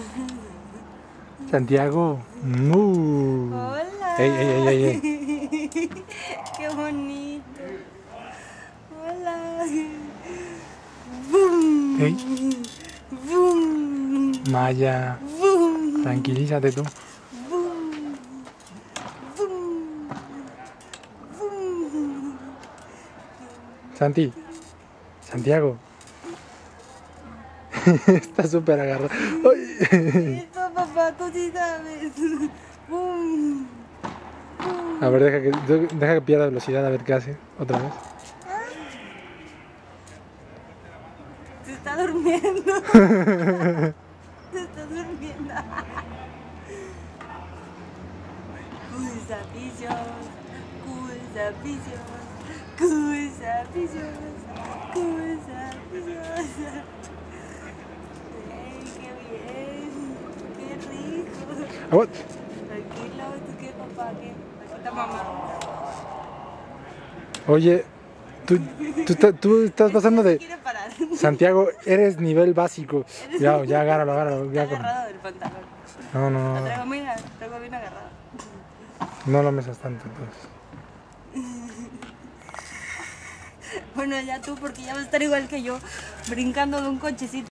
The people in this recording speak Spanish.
Santiago. Hola. Ey, ey, ey, ey, ey. Qué bonito. Hola. Boom. Ey. Boom. Maya, Boom. tranquilízate tú. Boom. Boom. Boom. Santi, Santiago. Está súper agarrado. ¡Ay! Eso, papá, tú sí sabes. Boom. A ver, deja que pierda velocidad, a ver qué hace. Otra vez. Se está durmiendo. Se está durmiendo. Cusapillos, cusapillos, cusapillos, cusapillos. ¡Ey, qué bien! ¡Qué rico! What? Tranquilo, ¿tú qué, papá? ¿Qué? Aquí está mamá. Oye, tú estás pasando Se de... quiere parar. Santiago, eres nivel básico. Ya, ya, agárralo. Está Ya, agarrado del pantalón. no, Lo no, traigo, mira, lo traigo bien agarrado. no lo mesas tanto, entonces. Bueno, ya tú, porque ya vas a estar igual que yo, brincando de un cochecito.